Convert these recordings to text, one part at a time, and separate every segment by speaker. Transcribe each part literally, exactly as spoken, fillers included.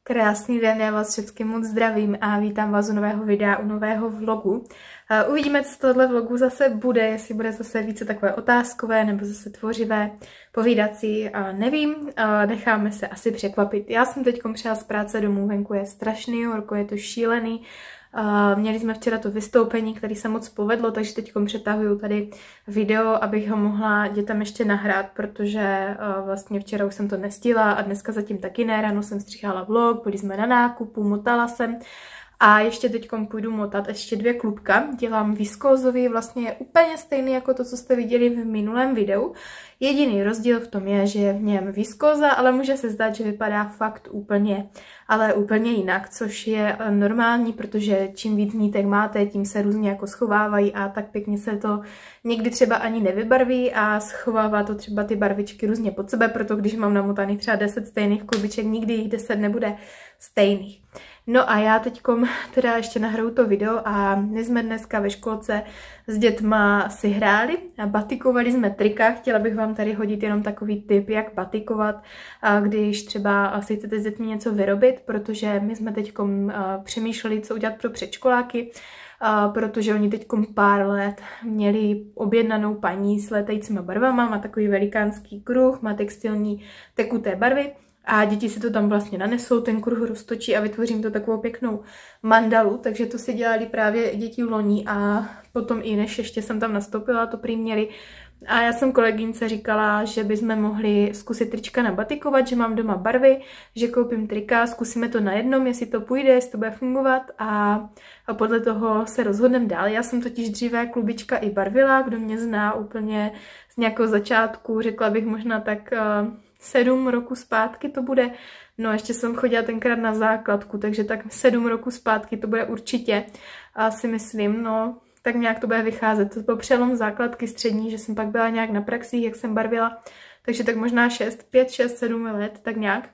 Speaker 1: Krásný den, já vás všechny moc zdravím a vítám vás u nového videa, u nového vlogu. Uvidíme, co z tohohle vlogu zase bude, jestli bude zase více takové otázkové nebo zase tvořivé, povídací, nevím, necháme se asi překvapit. Já jsem teď přijela z práce domů, venku je strašný horko, je to šílený. Uh, měli jsme včera to vystoupení, které se moc povedlo, takže teď přetahuju tady video, abych ho mohla dětem ještě nahrát, protože uh, vlastně včera už jsem to nestihla a dneska zatím taky ne, ráno jsem stříhala vlog, byli jsme na nákupu, motala jsem a ještě teď půjdu motat ještě dvě klubka, dělám viskózový, vlastně je úplně stejný jako to, co jste viděli v minulém videu. Jediný rozdíl v tom je, že je v něm viskóza, ale může se zdát, že vypadá fakt úplně, ale úplně jinak, což je normální, protože čím víc nítek máte, tím se různě jako schovávají a tak pěkně se to někdy třeba ani nevybarví a schovává to třeba ty barvičky různě pod sebe, proto když mám namotaných třeba deset stejných klubiček, nikdy jich deset nebude stejných. No a já teďkom teda ještě nahraju to video a my jsme dneska ve školce s dětma si hráli a batikovali jsme trika. Chtěla bych vám tady hodit jenom takový tip, jak batikovat, když třeba si chcete s dětmi něco vyrobit, protože my jsme teďkom přemýšleli, co udělat pro předškoláky, protože oni teďkom pár let měli objednanou paní s létajícíma barvama, má takový velikánský kruh, má textilní tekuté barvy. A děti si to tam vlastně nanesou, ten kruh roztočí a vytvořím to takovou pěknou mandalu, takže to si dělali právě děti v loni a potom i než ještě jsem tam nastoupila, to prý měli. A já jsem kolegyňce říkala, že bychom mohli zkusit trička nabatikovat, že mám doma barvy, že koupím trika, zkusíme to na jednom, jestli to půjde, jestli to bude fungovat a, a podle toho se rozhodneme dál. Já jsem totiž dříve klubička i barvila, kdo mě zná úplně z nějakého začátku, řekla bych možná tak uh, sedm roku zpátky to bude, no ještě jsem chodila tenkrát na základku, takže tak sedm roku zpátky to bude určitě, a si myslím, no tak nějak to bude vycházet. To byl přelom základky střední, že jsem pak byla nějak na praxích, jak jsem barvila, takže tak možná šest, pět, šest, sedm let, tak nějak.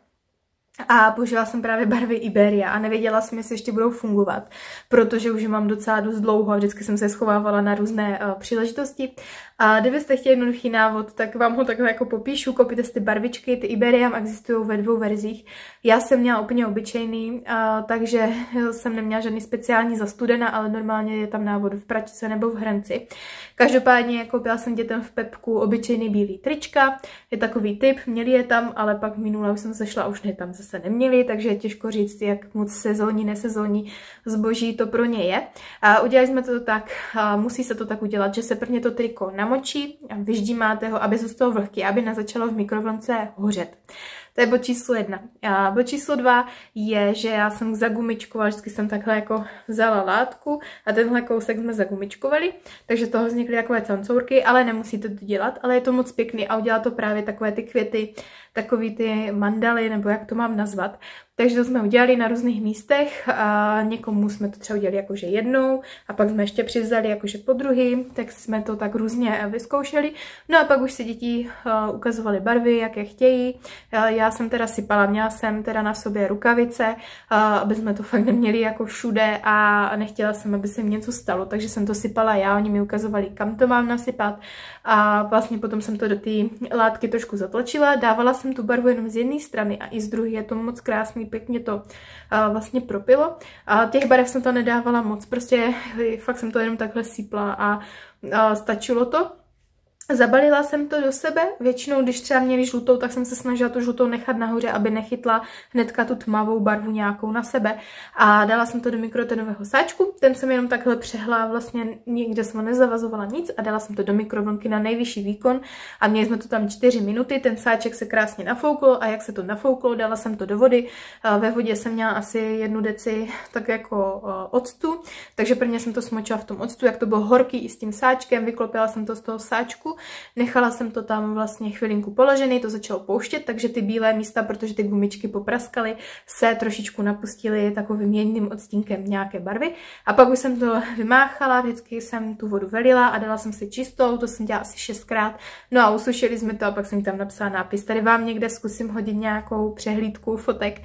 Speaker 1: A použila jsem právě barvy Iberia a nevěděla jsem, jestli ještě budou fungovat, protože už je mám docela dost dlouho a vždycky jsem se schovávala na různé uh, příležitosti. A kdybyste chtěli jednoduchý návod, tak vám ho takhle jako popíšu, koupíte si ty barvičky, ty Iberiam existují ve dvou verzích. Já jsem měla úplně obyčejný, uh, takže jsem neměla žádný speciální zastudena, ale normálně je tam návod v pračce nebo v hrnci. Každopádně koupila jsem dětem v Pepku obyčejný bílý trička, je takový typ, měli je tam, ale pak minule už jsem se šla, už ne tam se neměli, takže je těžko říct, jak moc sezónní, nesezónní zboží to pro ně je. A udělali jsme to tak, a musí se to tak udělat, že se prvně to triko namočí a vyždímáte ho, aby zůstalo vlhký, aby nezačalo v mikrovlnce hořet. To je bod číslo jedna. A bod číslo dva je, že já jsem zagumičkovala, vždycky jsem takhle jako vzala látku a tenhle kousek jsme zagumičkovali, takže toho vznikly takové cancourky, ale nemusíte to dělat, ale je to moc pěkný a udělá to právě takové ty květy, takový ty mandaly, nebo jak to mám nazvat. Takže to jsme udělali na různých místech a někomu jsme to třeba udělali jakože jednou a pak jsme ještě přivzali jakože po druhý, tak jsme to tak různě vyzkoušeli. No a pak už si děti uh, ukazovaly barvy, jaké chtějí. Uh, já jsem teda sypala, měla jsem teda na sobě rukavice, uh, aby jsme to fakt neměli jako všude a nechtěla jsem, aby se mi něco stalo, takže jsem to sypala já, oni mi ukazovali, kam to mám nasypat a vlastně potom jsem to do té látky trošku zatlačila, dávala jsem tu barvu jenom z jedné strany a i z druhé, je to moc krásný, pěkně to uh, vlastně propilo. A těch barev jsem to nedávala moc, prostě fakt jsem to jenom takhle sypla a uh, stačilo to. Zabalila jsem to do sebe, většinou když třeba měli žlutou, tak jsem se snažila tu žlutou nechat nahoře, aby nechytla hnedka tu tmavou barvu nějakou na sebe a dala jsem to do mikrotenového sáčku, ten jsem jenom takhle přehla, vlastně nikde jsem nezavazovala nic a dala jsem to do mikrovlnky na nejvyšší výkon a měli jsme to tam čtyři minuty, ten sáček se krásně nafoukl a jak se to nafouklo, dala jsem to do vody, ve vodě jsem měla asi jednu deci tak jako octu, takže prvně jsem to smočila v tom octu, jak to bylo horký i s tím sáčkem, vyklopila jsem to z toho sáčku. Nechala jsem to tam vlastně chvilinku položený, to začalo pouštět, takže ty bílé místa, protože ty gumičky popraskaly, se trošičku napustily takovým jedným odstínkem nějaké barvy. A pak už jsem to vymáchala, vždycky jsem tu vodu velila a dala jsem si čistou, to jsem dělala asi šestkrát. No a usušili jsme to a pak jsem tam napsala nápis. Tady vám někde zkusím hodit nějakou přehlídku fotek.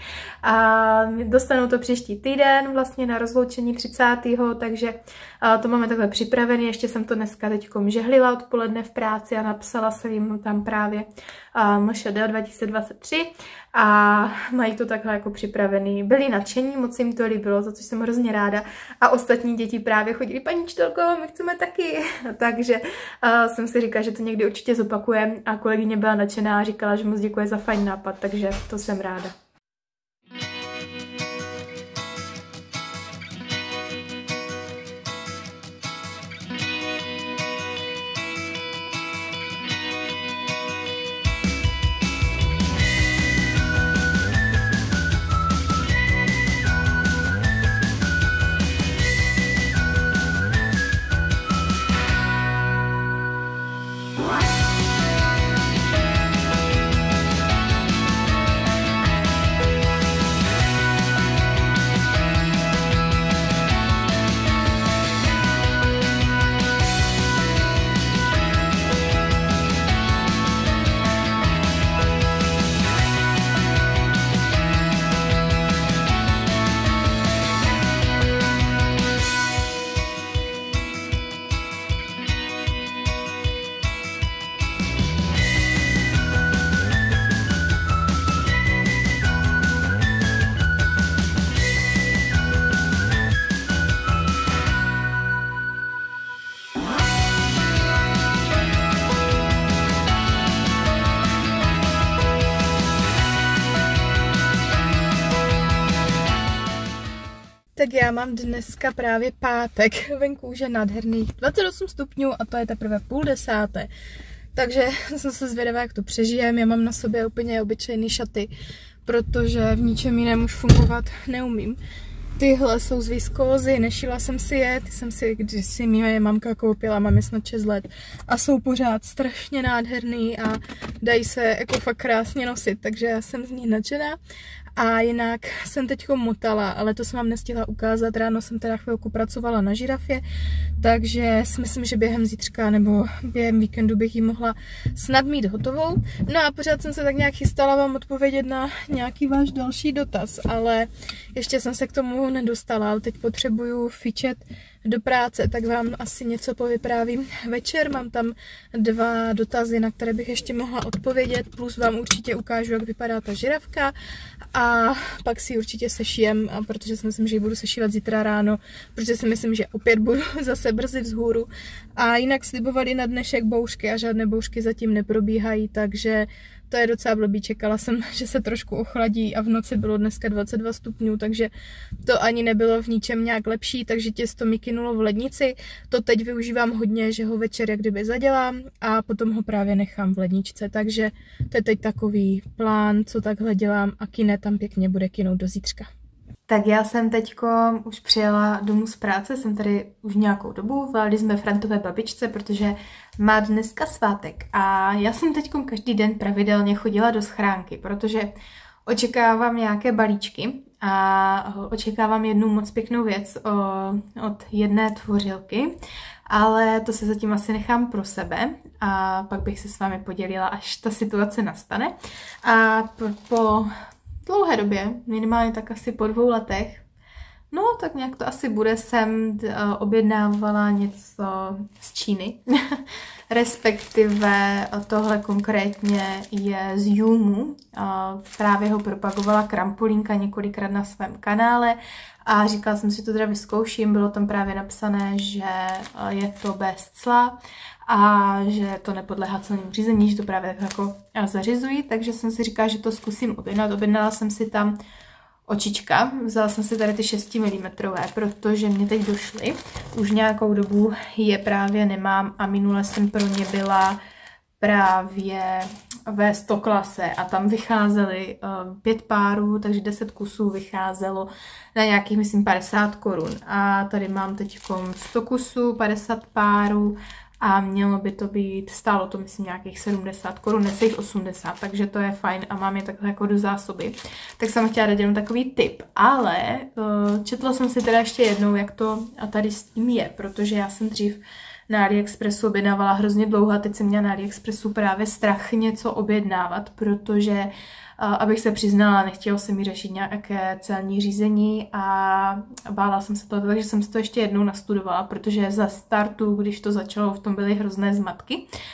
Speaker 1: A dostanu to příští týden, vlastně na rozloučení třicátého takže to máme takhle připravené. Ještě jsem to dneska teďkom žehlila odpoledne v práci a napsala jsem jim tam právě uh, M Š D dva tisíce dvacet tři a mají to takhle jako připravený. Byli nadšení, moc jim to líbilo, za což jsem hrozně ráda a ostatní děti právě chodili, paní učitelko, my chceme taky. Takže uh, jsem si říkala, že to někdy určitě zopakujeme a kolegyně byla nadšená a říkala, že moc děkuje za fajn nápad, takže to jsem ráda. Tak já mám dneska právě pátek, venku už je nádherných dvacet osm stupňů a to je teprve půl desáté. Takže jsem se zvědavá, jak to přežijem. Já mám na sobě úplně obyčejné šaty, protože v ničem jiném už fungovat neumím. Tyhle jsou z viskózy, nešila jsem si je, ty jsem si kdysi mě mamka koupila, mám je snad šest let a jsou pořád strašně nádherný a dají se jako fakt krásně nosit, takže já jsem z nich nadšená. A jinak jsem teďko motala, ale to jsem vám nestihla ukázat, ráno jsem teda chvilku pracovala na žirafě, takže si myslím, že během zítřka nebo během víkendu bych ji mohla snad mít hotovou. No a pořád jsem se tak nějak chystala vám odpovědět na nějaký váš další dotaz, ale ještě jsem se k tomu nedostala, ale teď potřebuju fičet do práce, tak vám asi něco povyprávím večer. Mám tam dva dotazy, na které bych ještě mohla odpovědět, plus vám určitě ukážu, jak vypadá ta žirafka a pak si ji určitě sešijem, protože si myslím, že ji budu sešívat zítra ráno, protože si myslím, že opět budu zase brzy vzhůru. A jinak slibovali na dnešek bouřky a žádné bouřky zatím neprobíhají, takže to je docela blbý, čekala jsem, že se trošku ochladí a v noci bylo dneska dvacet dva stupňů, takže to ani nebylo v ničem nějak lepší, takže těsto mi kynulo v lednici. To teď využívám hodně, že ho večer jak kdyby zadělám a potom ho právě nechám v ledničce, takže to je teď takový plán, co takhle dělám a kyne tam pěkně bude kynout do zítřka. Tak já jsem teďko už přijela domů z práce, jsem tady už nějakou dobu, volali jsme Frantové babičce, protože má dneska svátek a já jsem teďko každý den pravidelně chodila do schránky, protože očekávám nějaké balíčky a očekávám jednu moc pěknou věc od jedné tvořilky, ale to se zatím asi nechám pro sebe a pak bych se s vámi podělila, až ta situace nastane. A po dlouhé době, minimálně tak asi po dvou letech, no tak nějak to asi bude, jsem objednávala něco z Číny, respektive tohle konkrétně je z Jumu, právě ho propagovala Krampolínka několikrát na svém kanále a říkala jsem si to teda vyzkouším, bylo tam právě napsané, že je to bez cla a že to nepodléhá celnímu řízení, že to právě jako zařizují, takže jsem si říkala, že to zkusím objednat. Objednala jsem si tam očička, vzala jsem si tady ty šest milimetrů, protože mě teď došly. Už nějakou dobu je právě nemám a minule jsem pro ně byla právě ve sto klase a tam vycházely uh, pět párů, takže deset kusů vycházelo na nějakých, myslím, padesát korun. A tady mám teď sto kusů, padesát párů a mělo by to být, stálo to myslím nějakých sedmdesát korun, necelých osmdesát, takže to je fajn a mám je takhle jako do zásoby. Tak jsem chtěla dát jenom takový tip, ale uh, četla jsem si teda ještě jednou, jak to a tady s tím je, protože já jsem dřív na AliExpressu objednávala hrozně dlouho a teď jsem měla na AliExpressu právě strach něco objednávat, protože abych se přiznala, nechtělo se mi řešit nějaké celní řízení a bála jsem se toho, takže jsem si to ještě jednou nastudovala, protože za startu, když to začalo, v tom byly hrozné zmatky.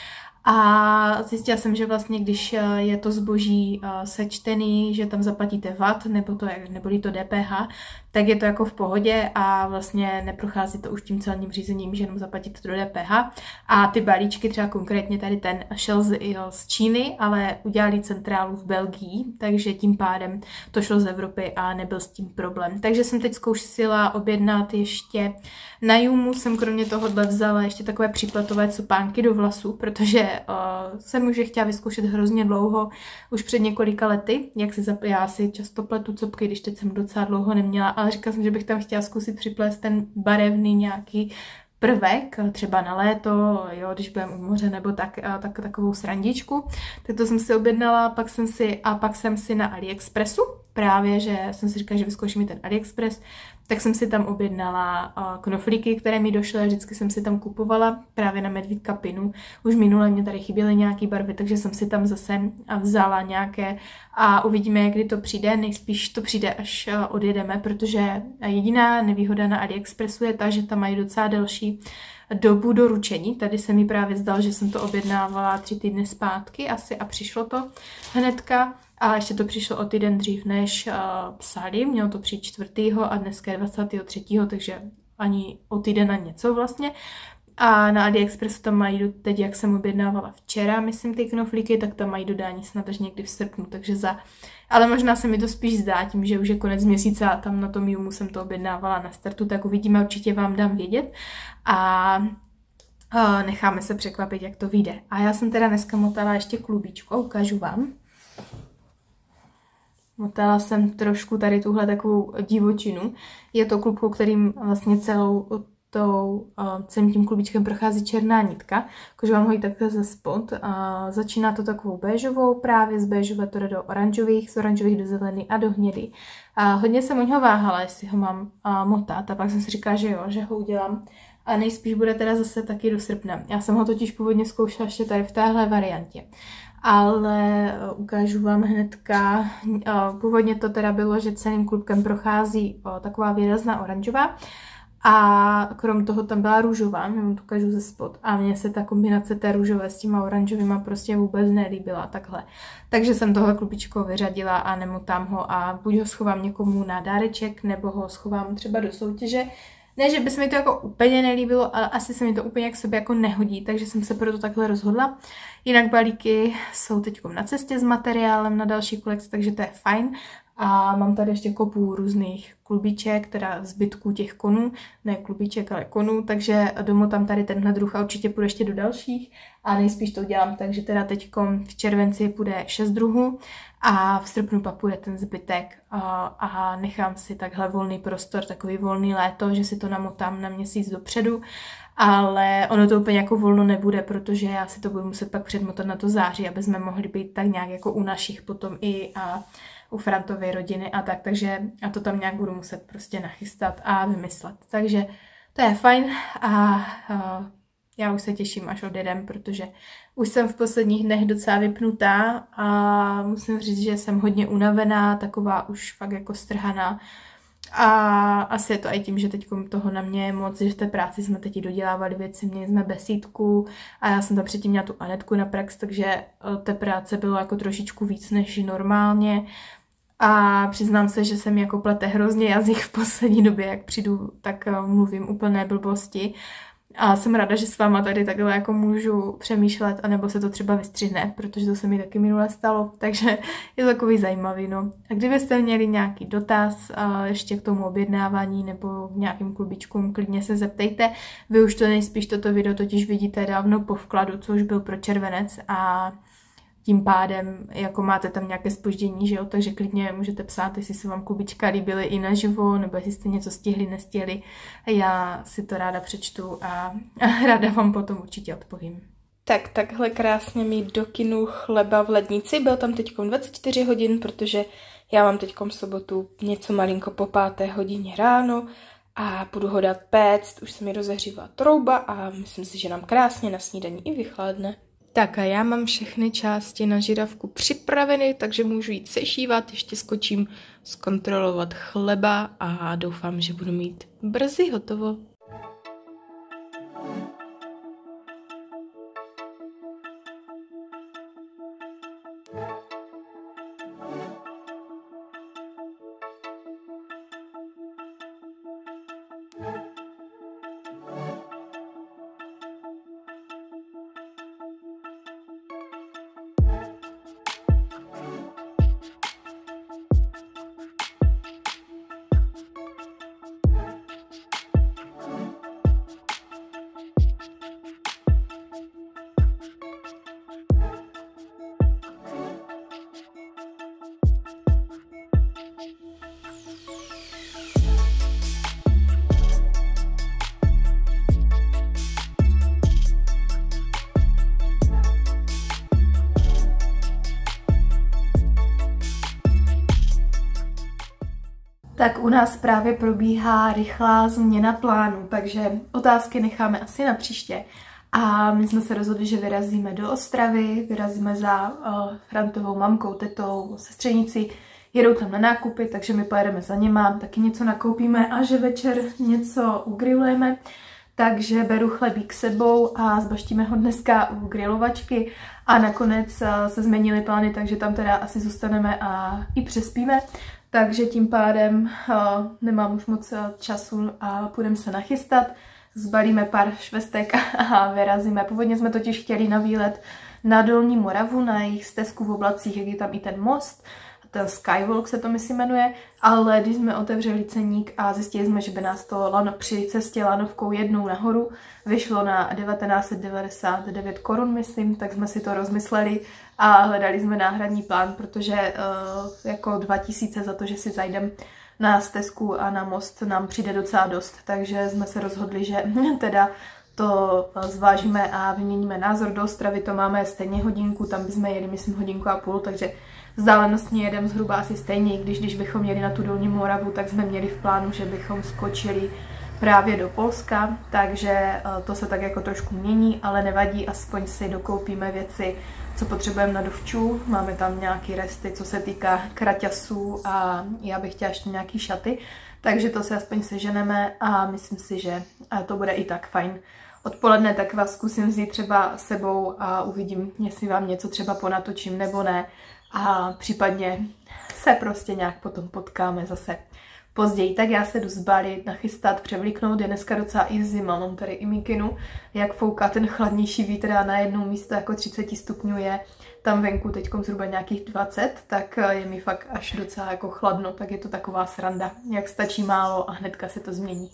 Speaker 1: A zjistila jsem, že vlastně, když je to zboží sečtený, že tam zaplatíte vat, nebo to, neboli to D P H, tak je to jako v pohodě a vlastně neprochází to už tím celním řízením, že jenom zaplatíte to do D P H. A ty balíčky, třeba konkrétně tady ten šel z, z Číny, ale udělali centrálu v Belgii, takže tím pádem to šlo z Evropy a nebyl s tím problém. Takže jsem teď zkoušela objednat ještě na Jumu, jsem kromě tohohle vzala ještě takové příplatové cupánky do vlasů, protože uh, jsem už je chtěla vyzkoušet hrozně dlouho, už před několika lety, jak si zap... já si často pletu cupky, když teď jsem docela dlouho neměla, ale říkala jsem, že bych tam chtěla zkusit připlést ten barevný nějaký prvek, třeba na léto, jo, když budeme u moře nebo tak, tak, takovou srandičku. Tak to jsem si objednala, pak jsem si, a pak jsem si na AliExpressu, právě, že jsem si říkala, že vyzkouším i ten AliExpress, tak jsem si tam objednala knoflíky, které mi došly, a vždycky jsem si tam kupovala právě na medvídka pinu. Už minule mě tady chyběly nějaké barvy, takže jsem si tam zase vzala nějaké a uvidíme, kdy to přijde. Nejspíš to přijde, až odjedeme, protože jediná nevýhoda na AliExpressu je ta, že tam mají docela delší dobu doručení. Tady se mi právě zdal, že jsem to objednávala tři týdny zpátky asi a přišlo to hnedka. A ještě to přišlo o týden dřív, než uh, psali, mělo to přijít čtvrtého a dneska je dvacátého třetího, takže ani o týden a něco vlastně. A na AliExpressu tam mají teď, jak jsem objednávala včera, myslím, ty knoflíky, tak tam mají dodání snad až někdy v srpnu, takže za... Ale možná se mi to spíš zdá, tím, že už je konec měsíce a tam na tom Jumu jsem to objednávala na startu, tak uvidíme, určitě vám dám vědět. A uh, necháme se překvapit, jak to vyjde. A já jsem teda dneska motala ještě klubíčko, ukážu vám. Motala jsem trošku tady tuhle takovou divočinu. Je to klubko, kterým vlastně celou tou, celým tím klubíčkem prochází černá nitka. Jakože vám ho i takhle ze spod. A začíná to takovou béžovou, právě z béžové to jde do oranžových, z oranžových do zelený a do hnědý. A hodně jsem o něho váhala, jestli ho mám a, motat. A pak jsem si říkala, že jo, že ho udělám. A nejspíš bude teda zase taky do srpna. Já jsem ho totiž původně zkoušela ještě tady v téhle variantě. Ale ukážu vám hnedka, původně to teda bylo, že celým klubkem prochází taková výrazná oranžová a krom toho tam byla růžová, já vám to ukážu ze spod a mně se ta kombinace té růžové s těma oranžovýma prostě vůbec nelíbila takhle. Takže jsem tohle klubičko vyřadila a nemotám ho a buď ho schovám někomu na dáreček, nebo ho schovám třeba do soutěže. Ne, že by se mi to jako úplně nelíbilo, ale asi se mi to úplně k sobě jako nehodí, takže jsem se proto takhle rozhodla. Jinak balíky jsou teď na cestě s materiálem na další kolekci, takže to je fajn. A mám tady ještě kopu různých klubíček, teda zbytků těch konů, ne klubíček, ale konů, takže domotám tady tenhle druh a určitě půjde ještě do dalších. A nejspíš to udělám tak, že teda teď v červenci půjde šest druhů a v srpnu pak půjde ten zbytek a, a nechám si takhle volný prostor, takový volný léto, že si to namotám na měsíc dopředu. Ale ono to úplně jako volno nebude, protože já si to budu muset pak předmotat na to září, aby jsme mohli být tak nějak jako u našich potom i a u Frantovy rodiny a tak, takže já to tam nějak budu muset prostě nachystat a vymyslet. Takže to je fajn a, a já už se těším, až odjedem, protože už jsem v posledních dnech docela vypnutá a musím říct, že jsem hodně unavená, taková už fakt jako strhaná. A asi je to i tím, že teď toho na mě je moc, že v té práci jsme teď dodělávali věci, měli jsme besídku a já jsem tam předtím měla tu Anetku na prax, takže té práce bylo jako trošičku víc než normálně. A přiznám se, že se mi jako plete hrozně jazyk v poslední době, jak přijdu, tak mluvím úplné blbosti. A jsem ráda, že s váma tady takhle jako můžu přemýšlet, anebo se to třeba vystřihne, protože to se mi taky minule stalo, takže je to takový zajímavý, no. A kdybyste měli nějaký dotaz a ještě k tomu objednávání nebo k nějakým klubičkům, klidně se zeptejte. Vy už to nejspíš toto video totiž vidíte dávno po vkladu, co už byl pro červenec a tím pádem jako máte tam nějaké zpoždění, že jo, takže klidně můžete psát, jestli se vám klubička líbily i naživo, nebo jestli jste něco stihli, nestihli. Já si to ráda přečtu a, a ráda vám potom určitě odpovím. Tak, takhle krásně mi dokynul chleba v lednici, byl tam teď dvacet čtyři hodin, protože já mám teď v sobotu něco malinko po páté hodině ráno a budu ho dát péct, už se mi rozehřívá trouba a myslím si, že nám krásně na snídaní i vychladne. Tak a já mám všechny části na žiravku připraveny, takže můžu jít sešívat, ještě skočím zkontrolovat chleba a doufám, že budu mít brzy hotovo. Tak u nás právě probíhá rychlá změna plánu, takže otázky necháme asi na příště. A my jsme se rozhodli, že vyrazíme do Ostravy, vyrazíme za uh, Frantovou mamkou, tetou, sestřenici, jedou tam na nákupy, takže my pojedeme za něma, taky něco nakoupíme a že večer něco ugrilujeme. Takže beru chlebík s sebou a zbaštíme ho dneska u grilovačky a nakonec se změnily plány, takže tam teda asi zůstaneme a i přespíme. Takže tím pádem uh, nemám už moc času a půjdeme se nachystat. Zbalíme pár švestek a vyrazíme. Původně jsme totiž chtěli na výlet na Dolní Moravu, na jejich stezku v Oblacích, jak je tam i ten most. Ten Skywalk se to myslím jmenuje, ale když jsme otevřeli ceník a zjistili jsme, že by nás to lano, při cestě lanovkou jednou nahoru vyšlo na devatenáct set devadesát devět korun, myslím, tak jsme si to rozmysleli a hledali jsme náhradní plán, protože uh, jako dva tisíce za to, že si zajdem na stezku a na most nám přijde docela dost, takže jsme se rozhodli, že teda to zvážíme a vyměníme názor. Do Ostravy to máme stejně hodinku, tam bychom jeli myslím hodinku a půl, takže vzdálenostně jedeme zhruba asi stejně, když když bychom jeli na tu Dolní Moravu, tak jsme měli v plánu, že bychom skočili právě do Polska, takže to se tak jako trošku mění, ale nevadí, aspoň si dokoupíme věci, co potřebujeme na dovču. Máme tam nějaké resty, co se týká kraťasů a já bych chtěla ještě nějaký šaty, takže to se aspoň seženeme a myslím si, že to bude i tak fajn. Odpoledne tak vás zkusím vzít třeba sebou a uvidím, jestli vám něco třeba ponatočím nebo ne. A případně se prostě nějak potom potkáme zase později. Tak já se jdu zbalit, nachystat, převlíknout. Je dneska docela i zima, mám tady i mikinu. Jak fouká ten chladnější vítr a na jednou místo jako třicet stupňů je tam venku teďkom zhruba nějakých dvacet, tak je mi fakt až docela jako chladno, tak je to taková sranda, jak stačí málo a hnedka se to změní.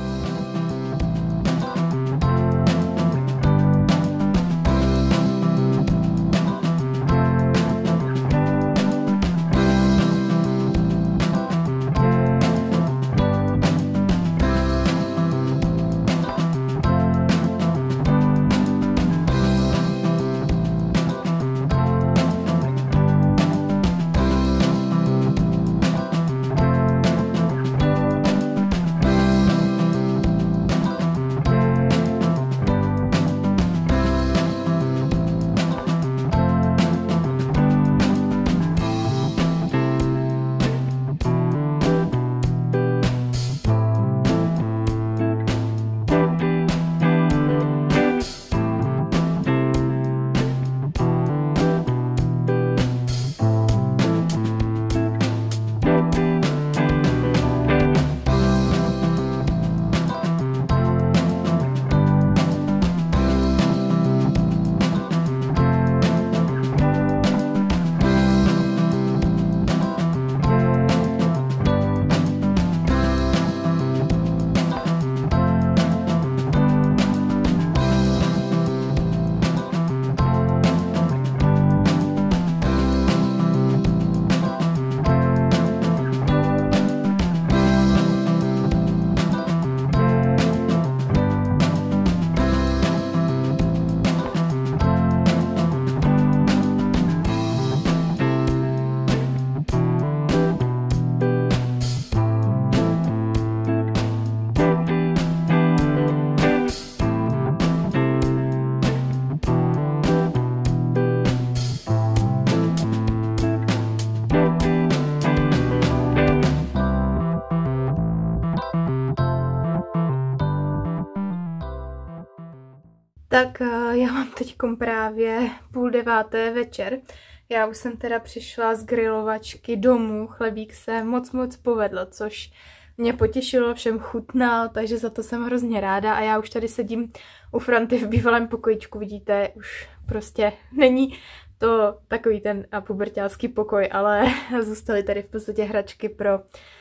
Speaker 1: Tak já mám teď právě půl deváté večer. Já už jsem teda přišla z grilovačky domů, chlebík se moc moc povedl, což mě potěšilo, všem chutnal, takže za to jsem hrozně ráda a já už tady sedím u Franty v bývalém pokojičku, vidíte, už prostě není to takový ten puberťácký pokoj, ale zůstaly tady v podstatě hračky pro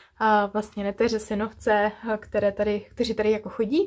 Speaker 1: a vlastně neteře, synovce, které tady, kteří tady jako chodí.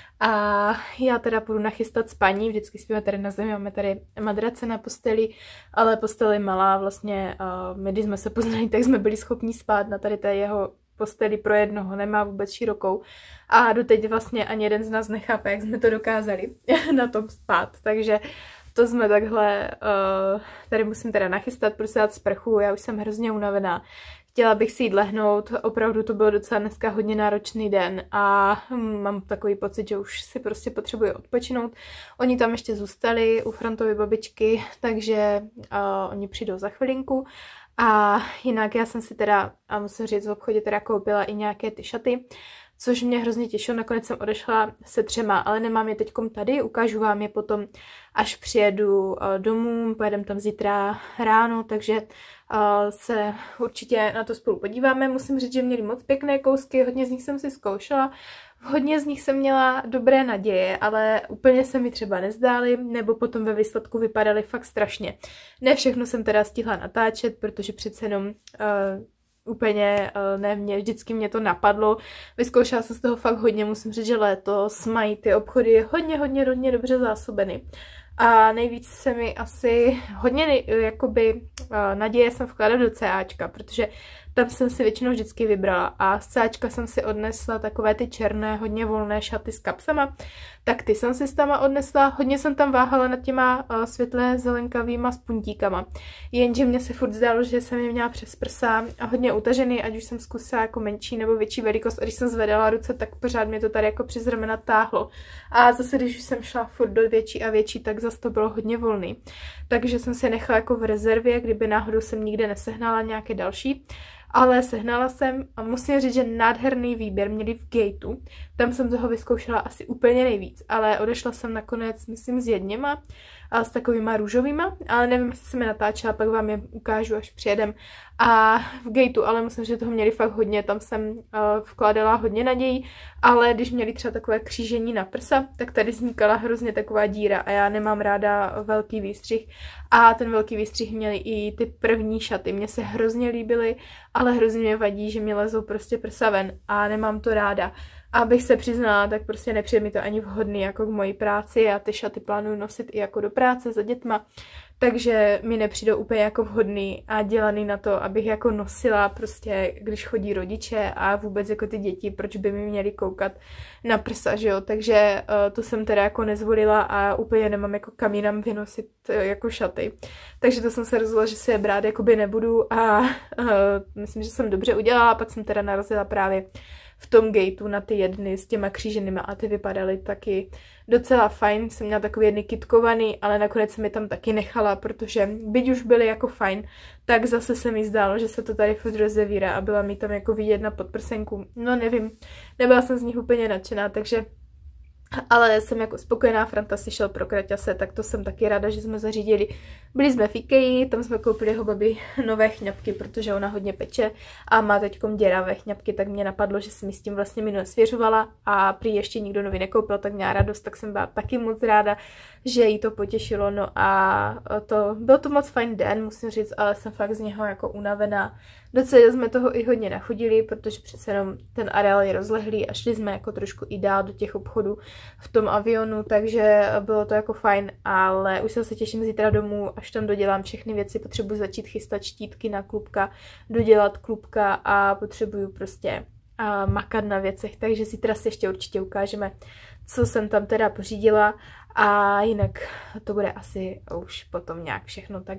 Speaker 1: A já teda půjdu nachystat spaní, vždycky spíme tady na zemi, máme tady madrace na posteli, ale postel je malá, vlastně uh, my když jsme se poznali, tak jsme byli schopni spát na tady té jeho posteli pro jednoho, nemá vůbec širokou a doteď vlastně ani jeden z nás nechápe, jak jsme to dokázali na tom spát, takže to jsme takhle, uh, tady musím teda nachystat, prostě dát sprchu, já už jsem hrozně unavená. chtěla bych si jít lehnout, opravdu to byl docela dneska hodně náročný den a mám takový pocit, že už si prostě potřebuji odpočinout. Oni tam ještě zůstali u Frantovy babičky, takže uh, oni přijdou za chvilinku. A jinak já jsem si teda, a musím říct, v obchodě teda koupila i nějaké ty šaty, což mě hrozně těšilo. Nakonec jsem odešla se třema, ale nemám je teďkom tady, ukážu vám je potom, až přijedu domů, pojedeme tam zítra ráno, takže se určitě na to spolu podíváme. Musím říct, že měli moc pěkné kousky, hodně z nich jsem si zkoušela, hodně z nich jsem měla dobré naděje, ale úplně se mi třeba nezdály, nebo potom ve výsledku vypadaly fakt strašně. Ne všechno jsem teda stihla natáčet, protože přece jenom uh, úplně, uh, ne mě, vždycky mě to napadlo. Vyzkoušela jsem z toho fakt hodně, musím říct, že letos mají ty obchody hodně, hodně, hodně dobře zásobeny. A nejvíc se mi asi hodně nej, jakoby uh, naděje jsem vkládala do CAčka, protože tam jsem si většinou vždycky vybrala a z CAčka jsem si odnesla takové ty černé, hodně volné šaty s kapsama, tak ty jsem si tam odnesla, hodně jsem tam váhala nad těma uh, světlé zelenkavýma s puntíkama, jenže mě se furt zdálo, že jsem je měla přes prsa a hodně utažený, ať už jsem zkusila jako menší nebo větší velikost, a když jsem zvedala ruce, tak pořád mě to tady jako přes ramena táhlo. A zase, když už jsem šla furt do větší a větší, tak zase to bylo hodně volný. Takže jsem si nechala jako v rezervě, kdyby náhodou jsem nikde nesehnala nějaké další. Ale sehnala jsem a musím říct, že nádherný výběr měli v Gateu. Tam jsem toho vyzkoušela asi úplně nejvíc, ale odešla jsem nakonec, myslím, s jedněma a s takovýma růžovýma, ale nevím, jestli jsem je natáčela, pak vám je ukážu, až přijedem. A v Gateu, ale musím říct, že toho měli fakt hodně, tam jsem uh, vkládala hodně nadějí, ale když měli třeba takové křížení na prsa, tak tady vznikala hrozně taková díra a já nemám ráda velký výstřih a ten velký výstřih měli i ty první šaty, mně se hrozně líbily, ale hrozně mě vadí, že mi lezou prostě prsa ven a nemám to ráda. A abych se přiznala, tak prostě nepřijde mi to ani vhodný jako k mojí práci. Já ty šaty plánuju nosit i jako do práce za dětma, takže mi nepřijdou úplně jako vhodný a dělaný na to, abych jako nosila prostě, když chodí rodiče a vůbec jako ty děti, proč by mi měli koukat na prsa, že jo. Takže uh, to jsem teda jako nezvolila a úplně nemám jako kam jinam vynosit uh, jako šaty. Takže to jsem se rozhodla, že si je brát jakoby nebudu a uh, myslím, že jsem dobře udělala, pak jsem teda narazila právě v tom Gateu na ty jedny s těma kříženýma a ty vypadaly taky docela fajn. Jsem měla takový jedny kytkovaný, ale nakonec jsem je tam taky nechala, protože byť už byly jako fajn, tak zase se mi zdálo, že se to tady furt rozevírá a byla mi tam jako vidět na podprsenku. No nevím, nebyla jsem z nich úplně nadšená, takže ale jsem jako spokojená. Franta si šel pro kraťase, tak to jsem taky ráda, že jsme zařídili. Byli jsme v Ikei, tam jsme koupili jeho babi nové chňapky, protože ona hodně peče a má teďkom děravé chňapky, tak mě napadlo, že jsem mi s tím vlastně minule svěřovala a prý ještě nikdo nový nekoupil, tak měla radost, tak jsem byla taky moc ráda, že jí to potěšilo. No a to, byl to moc fajn den, musím říct, ale jsem fakt z něho jako unavená. Docela jsme toho i hodně nachodili, protože přece jenom ten areál je rozlehlý a šli jsme jako trošku i dál do těch obchodů v tom avionu, takže bylo to jako fajn, ale už se těším zítra domů, až tam dodělám všechny věci, potřebuji začít chystat štítky na klubka, dodělat klubka a potřebuju prostě a makat na věcech, takže zítra si ještě určitě ukážeme, co jsem tam teda pořídila a jinak to bude asi už potom nějak všechno tak.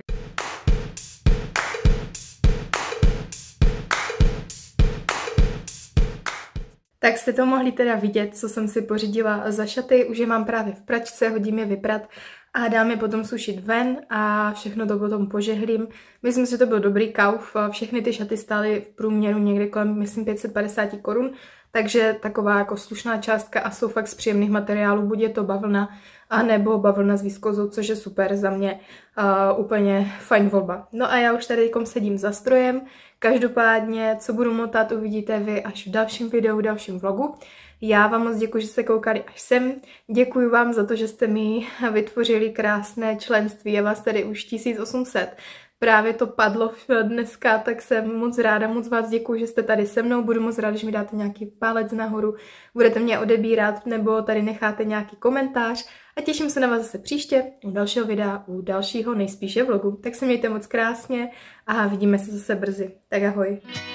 Speaker 1: Tak jste to mohli teda vidět, co jsem si pořídila za šaty, už je mám právě v pračce, hodím je vyprat a dám je potom sušit ven a všechno to potom požehlím. Myslím si, že to byl dobrý kauf, všechny ty šaty stály v průměru někde kolem, myslím, pět set padesát korun, takže taková jako slušná částka a jsou fakt z příjemných materiálů, buď je to bavlna, a nebo bavlna s viskozou, což je super za mě, uh, úplně fajn volba. No a já už tady sedím za strojem, každopádně, co budu motat, uvidíte vy až v dalším videu, v dalším vlogu. Já vám moc děkuji, že jste koukali až sem. Děkuji vám za to, že jste mi vytvořili krásné členství, je vás tady už tisíc osm set. Právě to padlo dneska, tak jsem moc ráda, moc vás děkuji, že jste tady se mnou. Budu moc ráda, když mi dáte nějaký palec nahoru, budete mě odebírat nebo tady necháte nějaký komentář. A těším se na vás zase příště u dalšího videa, u dalšího nejspíše vlogu. Tak se mějte moc krásně a vidíme se zase brzy. Tak ahoj.